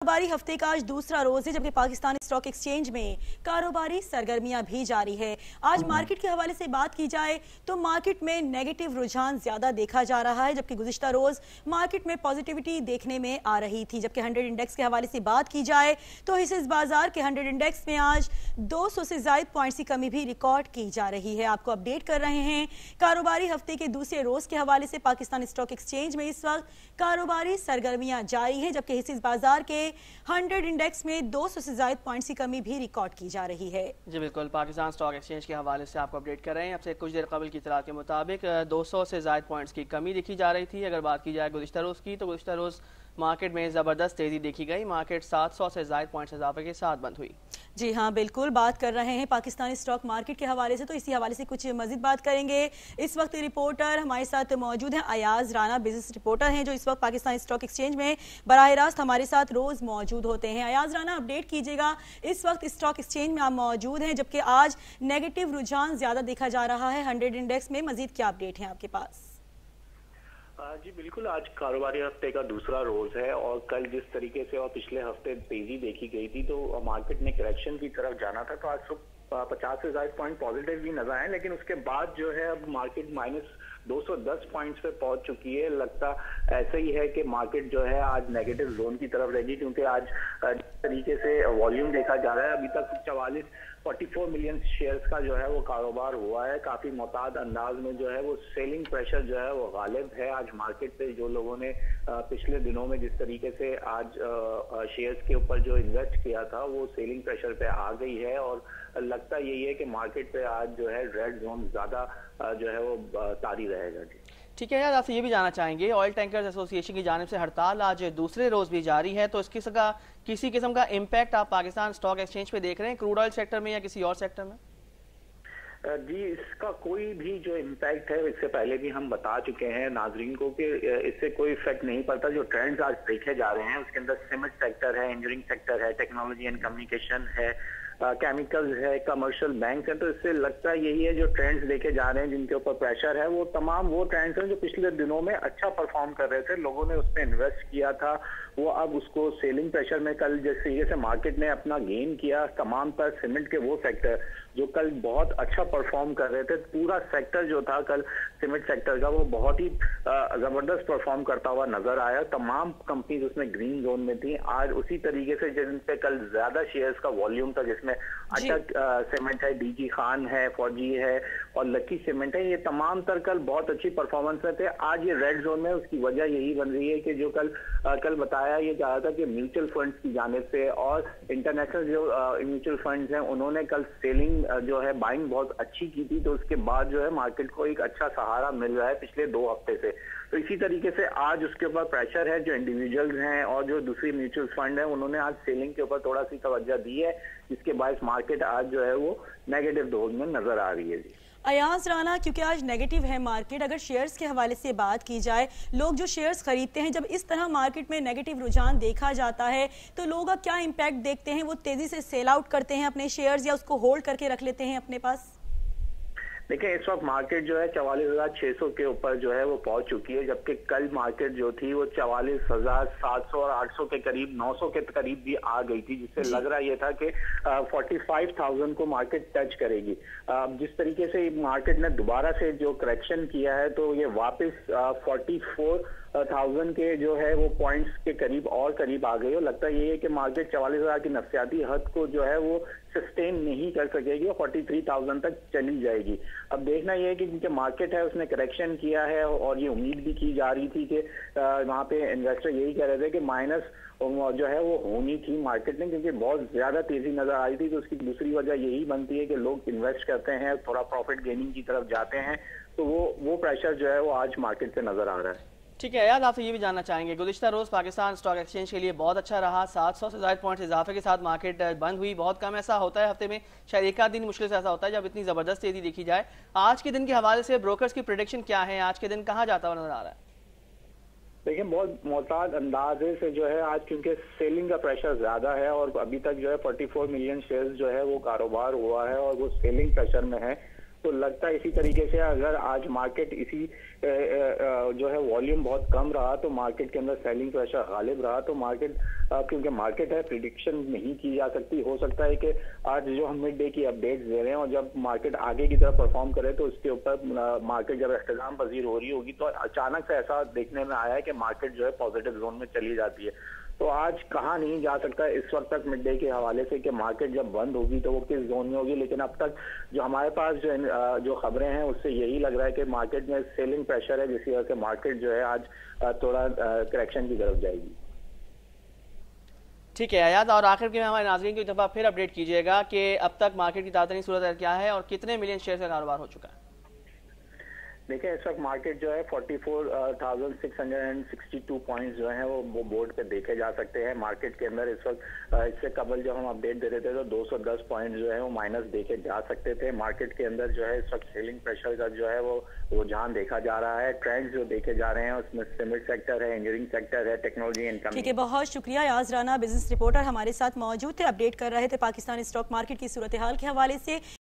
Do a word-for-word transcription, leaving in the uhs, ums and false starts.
कारोबारी हफ्ते का आज दूसरा रोज है, जबकि पाकिस्तान स्टॉक एक्सचेंज में कारोबारी सरगर्मियां भी जारी है। आज मार्केट के हवाले से बात की जाए तो मार्केट में नेगेटिव रुझान ज्यादा देखा जा रहा है, जबकि गुज़िश्ता रोज मार्केट में पॉजिटिविटी देखने में आ रही थी। जबकि हंड्रेड इंडेक्स के हवाले से बात की जाए तो इस बाजार के हंड्रेड इंडेक्स में आज दो सौ से ज्यादा पॉइंट्स की कमी भी रिकॉर्ड की जा रही है। आपको अपडेट कर रहे हैं कारोबारी हफ्ते के दूसरे रोज के हवाले से। पाकिस्तान स्टॉक एक्सचेंज में इस वक्त कारोबारी सरगर्मियां जारी है, जबकि इस बाजार के हंड्रेड इंडेक्स में दो सौ से ज्यादा पॉइंट्स की कमी भी रिकॉर्ड की जा रही है। जी बिल्कुल, पाकिस्तान स्टॉक एक्सचेंज के हवाले से आपको अपडेट कर रहे हैं। अब से कुछ देर कबल की इतलात के मुताबिक दो सौ से ज्यादा पॉइंट्स की कमी देखी जा रही थी। अगर बात की जाए गुज़िश्ता रोज की तो गुज़िश्ता रोज मार्केट में ज़बरदस्त तेजी देखी गई। मार्केट सात सौ से ज्यादा पॉइंट्स इजाफे के साथ बंद हुई। जी हाँ बिल्कुल, बात कर रहे हैं पाकिस्तानी स्टॉक मार्केट के हवाले से, तो इसी हवाले से कुछ मजीद बात करेंगे। इस वक्त रिपोर्टर हमारे साथ मौजूद हैं, अयाज राना बिजनेस रिपोर्टर हैं, जो इस वक्त पाकिस्तान स्टॉक एक्सचेंज में बराह रास्त हमारे साथ रोज मौजूद होते हैं। अयाज राना, अपडेट कीजिएगा, इस वक्त स्टॉक एक्सचेंज में आप मौजूद हैं, जबकि आज नेगेटिव रुझान ज्यादा देखा जा रहा है हंड्रेड इंडेक्स में। मजीद क्या अपडेट है आपके पास? जी बिल्कुल, आज कारोबारी हफ्ते का दूसरा रोज है और कल जिस तरीके से और पिछले हफ्ते तेजी देखी गई थी तो मार्केट ने करेक्शन की तरफ जाना था, तो आज सुबह पचास से ज्यादा पॉइंट पॉजिटिव भी नजर आए, लेकिन उसके बाद जो है अब मार्केट माइनस दो सौ दस पॉइंट्स पे पहुंच चुकी है। लगता ऐसा ही है कि मार्केट जो है आज नेगेटिव जोन की तरफ रहेगी, क्योंकि आज जिस तरीके से वॉल्यूम देखा जा रहा है अभी तक चवालीस चौवालीस मिलियन शेयर्स का जो है वो कारोबार हुआ है। काफी मोहतात अंदाज में जो है वो सेलिंग प्रेशर जो है वो गालिब है आज मार्केट पे। जो लोगों ने पिछले दिनों में जिस तरीके से आज शेयर्स के ऊपर जो इन्वेस्ट किया था वो सेलिंग प्रेशर पे आ गई है और लगता यही है कि मार्केट पे आज जो है रेड जोन ज्यादा जो है वो तारी रहेगा। जी ठीक है यार, आपसे ये भी जानना चाहेंगे, ऑयल टैंकर्स एसोसिएशन की जानिब से हड़ताल आज दूसरे रोज भी जारी है, तो इसकी का किसी किस्म का इम्पैक्ट आप पाकिस्तान स्टॉक एक्सचेंज पे देख रहे हैं, क्रूड ऑयल सेक्टर में या किसी और सेक्टर में? जी, इसका कोई भी जो इम्पैक्ट है इससे पहले भी हम बता चुके हैं नाजरीन को कि इससे कोई इफेक्ट नहीं पड़ता। जो ट्रेंड्स आज देखे जा रहे हैं उसके अंदर सीमेंट सेक्टर है, इंजीनियरिंग सेक्टर है, टेक्नोलॉजी एंड कम्युनिकेशन है, केमिकल्स है, कमर्शियल बैंक है, तो इससे लगता यही है जो ट्रेंड्स देखे जा रहे हैं जिनके ऊपर प्रेशर है वो तमाम वो ट्रेंड्स हैं जो पिछले दिनों में अच्छा परफॉर्म कर रहे थे, लोगों ने उस पर इन्वेस्ट किया था, वो अब उसको सेलिंग प्रेशर में कल जिस तरीके से मार्केट ने अपना गेन किया तमाम पर सीमेंट के वो सेक्टर जो कल बहुत अच्छा परफॉर्म कर रहे थे, पूरा सेक्टर जो था कल सीमेंट सेक्टर का वो बहुत ही जबरदस्त परफॉर्म करता हुआ नजर आया। तमाम कंपनीज उसमें ग्रीन जोन में थी। आज उसी तरीके से जिन पे कल ज्यादा शेयर्स का वॉल्यूम था, जिसमें अटक सीमेंट है, डीजी खान है, फौजी है और लकी सीमेंट है, ये तमाम तर कल बहुत अच्छी परफॉर्मेंस में थे। आज ये रेड जोन में, उसकी वजह यही बन रही है कि जो कल आ, कल बताया ये जा रहा था कि म्यूचुअल फंड्स की जानिब से और इंटरनेशनल जो म्यूचुअल फंड्स हैं उन्होंने कल सेलिंग जो है बाइंग बहुत अच्छी की थी, तो उसके बाद जो है मार्केट को एक अच्छा सहारा मिल रहा है पिछले दो हफ्ते से। तो इसी तरीके से आज उसके ऊपर प्रेशर है, जो इंडिविजुअल्स हैं और जो दूसरी म्यूचुअल फंड है उन्होंने आज सेलिंग के ऊपर थोड़ा सी तवज्जो दी है, जिसके बाद मार्केट आज जो है वो नेगेटिव जोन में नजर आ रही है। जी अयाज राना, क्योंकि आज नेगेटिव है मार्केट, अगर शेयर्स के हवाले से बात की जाए, लोग जो शेयर्स खरीदते हैं, जब इस तरह मार्केट में नेगेटिव रुझान देखा जाता है तो लोग अब क्या इम्पैक्ट देखते हैं? वो तेजी से सेल आउट करते हैं अपने शेयर्स या उसको होल्ड करके रख लेते हैं अपने पास? देखिए, इस वक्त मार्केट जो है चवालीस हजार छह सौ के ऊपर जो है वो पहुंच चुकी है, जबकि कल मार्केट जो थी वो चवालीस हजार सात सौ और आठ सौ के करीब, नौ सौ के करीब भी आ गई थी, जिससे लग रहा ये था कि फोर्टी फाइव थाउजेंड को मार्केट टच करेगी। uh, जिस तरीके से मार्केट ने दोबारा से जो करेक्शन किया है तो ये वापस फोर्टी फोर थाउजेंड के जो है वो पॉइंट्स के करीब और करीब आ गई हो। लगता ये है कि मार्केट चवालीस हजार की नफसियाती हद को जो है वो सस्टेन नहीं कर सकेगी और फोर्टी थ्री थाउजेंड तक चली जाएगी। अब देखना यह है कि क्योंकि मार्केट है उसने करेक्शन किया है और ये उम्मीद भी की जा रही थी कि वहाँ पे इन्वेस्टर यही कह रहे थे कि माइनस जो है वो होनी थी मार्केट में, क्योंकि बहुत ज्यादा तेजी नजर आ रही थी। तो उसकी दूसरी वजह यही बनती है कि लोग इन्वेस्ट करते हैं, थोड़ा प्रॉफिट गेनिंग की तरफ जाते हैं, तो वो वो प्रेशर जो है वो आज मार्केट पे नजर आ रहा है। ठीक है यार, आपसे ये भी जानना चाहेंगे, गुज़िश्ता रोज पाकिस्तान स्टॉक एक्सचेंज के लिए बहुत अच्छा रहा, सात सौ से ज्यादा पॉइंट्स इजाफे के साथ मार्केट बंद हुई। बहुत कम ऐसा होता है हफ्ते में, शायद एक आध दिन मुश्किल से ऐसा होता है जब इतनी जबरदस्त तेजी देखी जाए। आज के दिन के हवाले से ब्रोकर्स की प्रेडिक्शन क्या है? आज के दिन कहाँ जाता हुआ नजर आ रहा है? देखिए, बहुत मोहतात अंदाजे से जो है आज क्योंकि सेलिंग का प्रेशर ज्यादा है और अभी तक जो है चौवालीस मिलियन शेयर्स जो है वो कारोबार हुआ है और वो सेलिंग प्रेशर में है, तो लगता है इसी तरीके से अगर आज मार्केट इसी जो है वॉल्यूम बहुत कम रहा तो मार्केट के अंदर सेलिंग प्रेशर गालिब रहा तो मार्केट, क्योंकि मार्केट है, प्रिडिक्शन नहीं की जा सकती। हो सकता है कि आज जो हम मिड डे की अपडेट्स दे रहे हैं और जब मार्केट आगे की तरफ परफॉर्म करे तो उसके ऊपर मार्केट जब इख्तिताम पजीर हो रही होगी तो अचानक से ऐसा देखने में आया है कि मार्केट जो है पॉजिटिव जोन में चली जाती है। तो आज कहा नहीं जा सकता इस वक्त तक मिड डे के हवाले से कि मार्केट जब बंद होगी तो वो किस जोन में होगी, लेकिन अब तक जो हमारे पास जो जो खबरें हैं उससे यही लग रहा है कि मार्केट में सेलिंग प्रेशर है, जिसकी वजह से मार्केट जो है आज थोड़ा करेक्शन की तरफ जाएगी। ठीक है अयाज, और आखिर में हमारे नाज़रीन को एक दफ़ा फिर अपडेट कीजिएगा कि अब तक मार्केट की ताज़ा सूरत क्या है और कितने मिलियन शेयर का कारोबार हो चुका है। देखिए इस वक्त मार्केट जो है चौवालीस हज़ार छह सौ बासठ पॉइंट्स जो हैं वो वो बोर्ड पे देखे जा सकते हैं। मार्केट के अंदर इस वक्त इससे कबल जब हम अपडेट दे रहे थे तो दो सौ दस पॉइंट्स जो है वो माइनस देखे जा सकते थे। मार्केट के अंदर जो है इस वक्त सेलिंग प्रेशर का जो है वो रुझान देखा जा रहा है। ट्रेंड्स जो देखे जा रहे हैं उसमें सीमेंट सेक्टर है, इंजीनियरिंग सेक्टर है, टेक्नोलॉजी एंड ठीक है, बहुत शुक्रिया। याज राना बिजनेस रिपोर्टर हमारे साथ मौजूद थे, अपडेट कर रहे थे पाकिस्तानी स्टॉक मार्केट की सूरत हाल के हवाले से।